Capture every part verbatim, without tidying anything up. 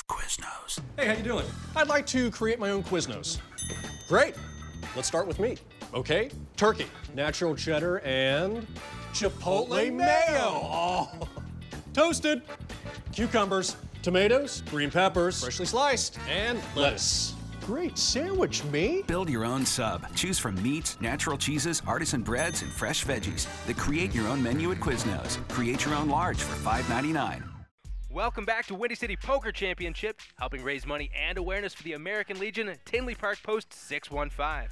Quiznos. Hey, how you doing? I'd like to create my own Quiznos. Great. Let's start with meat. Okay, turkey, natural cheddar, and chipotle, chipotle mayo. Oh. Toasted. Cucumbers, tomatoes, green peppers, freshly sliced, and lettuce. Great sandwich, me. Build your own sub. Choose from meats, natural cheeses, artisan breads, and fresh veggies. The Create Your Own menu at Quiznos. Create your own large for five ninety-nine. Welcome back to Windy City Poker Championship, helping raise money and awareness for the American Legion, Tinley Park Post six one five.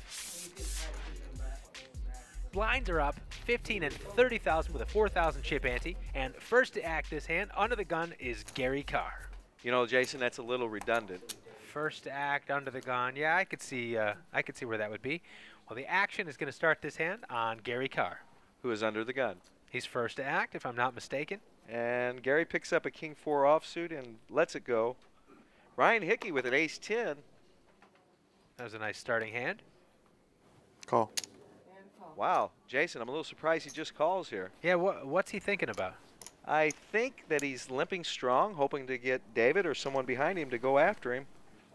Blinds are up fifteen and thirty thousand with a four thousand chip ante, and first to act this hand under the gun is Gary Carr. You know, Jason, that's a little redundant. First to act under the gun. Yeah, I could see. Uh, I could see where that would be. Well, the action is going to start this hand on Gary Carr, who is under the gun. He's first to act, if I'm not mistaken. And Gary picks up a king four offsuit and lets it go. Ryan Hickey with an ace ten. That was a nice starting hand. Call. Wow, Jason, I'm a little surprised he just calls here. Yeah, wh what's he thinking about? I think that he's limping strong, hoping to get David or someone behind him to go after him.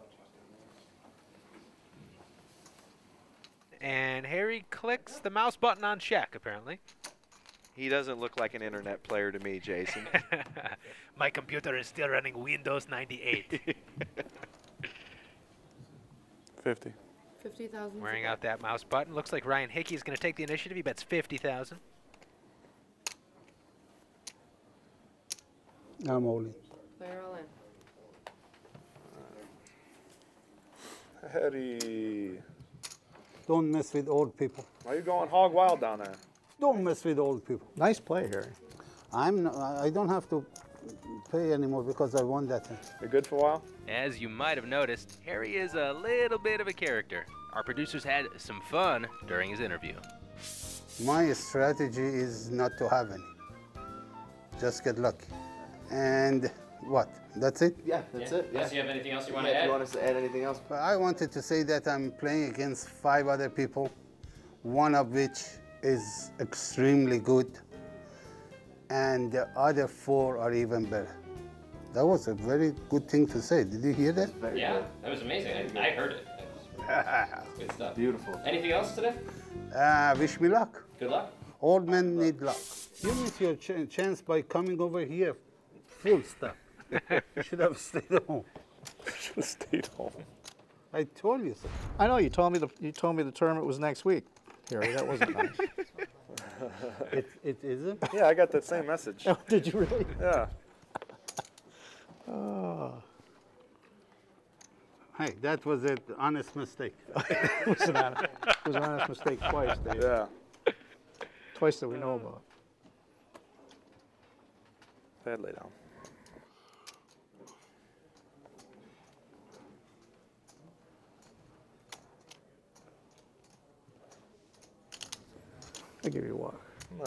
And Harry clicks the mouse button on check, apparently. He doesn't look like an internet player to me, Jason. My computer is still running Windows ninety-eight. fifty. fifty thousand. Wearing out that mouse button. Looks like Ryan Hickey is going to take the initiative. He bets fifty thousand. I'm all in. They're all in. Harry. Don't mess with old people. Why are you going hog wild down there? Don't mess with old people. Nice play, Harry. I'm. No, I don't have to pay anymore because I won that thing. You're good for a while? As you might have noticed, Harry is a little bit of a character. Our producers had some fun during his interview. My strategy is not to have any. Just get lucky. And what? That's it? Yeah, that's yeah. it. Yeah. Unless you have anything else you want yeah, to add? If you want us to add anything else? I wanted to say that I'm playing against five other people, one of which is extremely good, and the other four are even better. That was a very good thing to say. Did you hear that? Yeah, good. That was amazing. I, I heard it. That was good stuff. Beautiful. Anything else today? Uh, wish me luck. Good luck. Old men need luck. You miss your ch chance by coming over here. Full stop. You should have stayed home. Should have stayed home. I told you so. I know you told me the you told me the tournament was next week, Harry. That wasn't nice. It it isn't. Yeah, I got that same message. Oh, did you really? Yeah. Oh. Hey, that was an honest mistake. it, was an honest, it was an honest mistake twice, Dave. Yeah. Twice that we know about. Bad lay down. I'll give you a walk.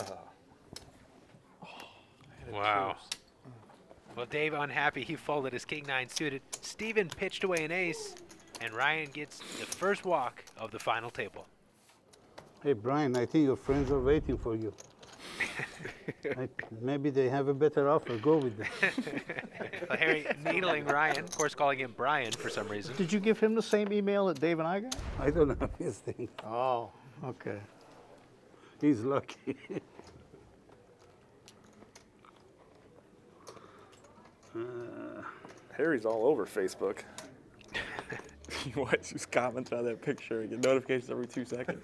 Oh. Wow. Well, Dave unhappy. He folded his king nine suited. Steven pitched away an ace, and Ryan gets the first walk of the final table. Hey, Brian, I think your friends are waiting for you. I, maybe they have a better offer. Go with them. Well, Harry needling Ryan, of course calling him Brian for some reason. Did you give him the same email that Dave and I got? I don't know his thing. Oh, okay. He's lucky. uh, Harry's all over Facebook. You watch just comment on that picture and get notifications every two seconds.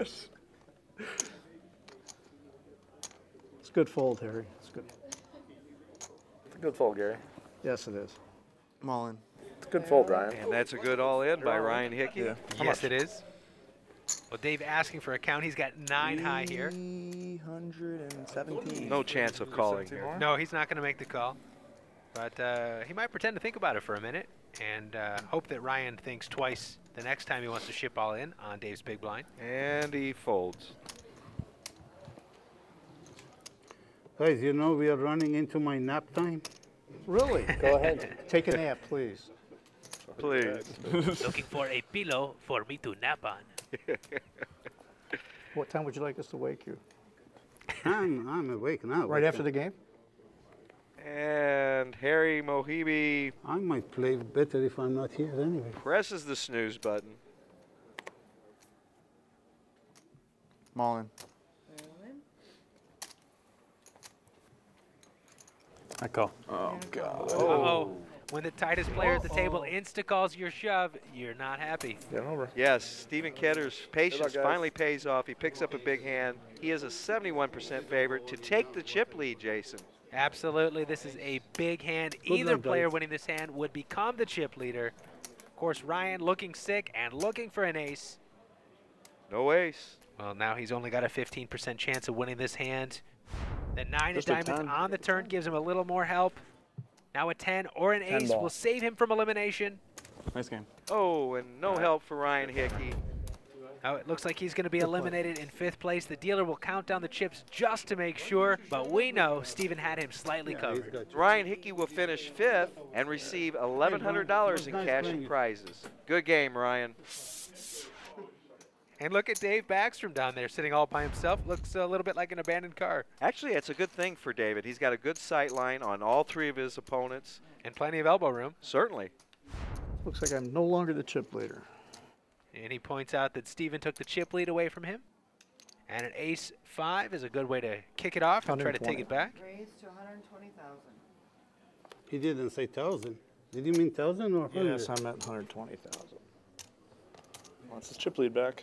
It's a good fold, Harry. It's good. It's a good fold, Gary. Yes, it is. I'm all in. It's a good fold, Ryan. And that's a good all-in by Ryan Hickey. Yeah. Yes, it is. Well, Dave asking for a count. He's got nine high here. three hundred seventeen. No chance of calling here. No, he's not going to make the call. But uh, he might pretend to think about it for a minute and uh, hope that Ryan thinks twice the next time he wants to ship all in on Dave's big blind. And he folds. Guys, you know we are running into my nap time. Really? Go ahead. Take a nap, please. Please. Looking for a pillow for me to nap on. What time would you like us to wake you? I'm, I'm awake now. Right after the game? And Harry Gary Mohibi I might play better if I'm not here anyway. presses the snooze button. Mullen. I call. Oh, God. Uh-oh. When the tightest player at the table insta-calls your shove, you're not happy. Get over. Yes, Stephen Ketter's patience guys. finally pays off. He picks up a big hand. He is a seventy-one percent favorite to take the chip lead, Jason. Absolutely, this is a big hand. Good Either luck, player guys. winning this hand would become the chip leader. Of course, Ryan looking sick and looking for an ace. No ace. Well, now he's only got a fifteen percent chance of winning this hand. The nine Just of a diamonds ten. on the turn gives him a little more help. Now a ten or an ten ace ball. will save him from elimination. Nice game. Oh, and no help for Ryan Hickey. Now it looks like he's going to be eliminated in fifth place. The dealer will count down the chips just to make sure, but we know Steven had him slightly covered. Ryan Hickey will finish fifth and receive eleven hundred dollars in cash and prizes. Good game, Ryan. And look at Dave Backstrom down there sitting all by himself. Looks a little bit like an abandoned car. Actually, it's a good thing for David. He's got a good sight line on all three of his opponents. And plenty of elbow room. Certainly. Looks like I'm no longer the chip leader. And he points out that Steven took the chip lead away from him. And an ace five is a good way to kick it off and try to take it back. Raised to one hundred twenty thousand. He didn't say thousand. Did you mean thousand or hundred? Yes, I'm at one hundred twenty thousand. Wants his chip lead back.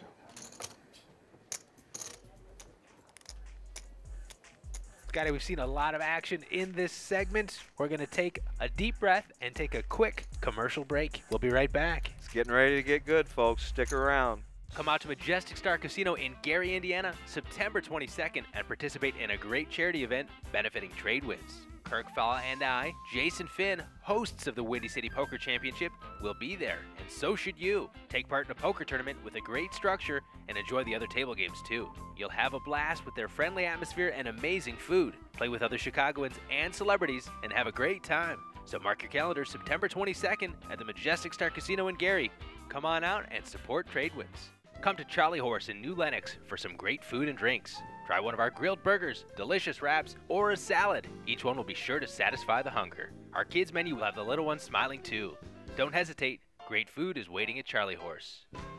Scotty, we've seen a lot of action in this segment. We're going to take a deep breath and take a quick commercial break. We'll be right back. It's getting ready to get good, folks. Stick around. Come out to Majestic Star Casino in Gary, Indiana, September twenty-second, and participate in a great charity event benefiting Tradewinds. Kirk Fallah and I, Jason Finn, hosts of the Windy City Poker Championship, will be there, and so should you. Take part in a poker tournament with a great structure and enjoy the other table games too. You'll have a blast with their friendly atmosphere and amazing food. Play with other Chicagoans and celebrities and have a great time. So mark your calendar September twenty-second at the Majestic Star Casino in Gary. Come on out and support Tradewinds. Come to Charlie Horse in New Lenox for some great food and drinks. Try one of our grilled burgers, delicious wraps, or a salad. Each one will be sure to satisfy the hunger. Our kids' menu will have the little ones smiling too. Don't hesitate. Great food is waiting at Charlie Horse.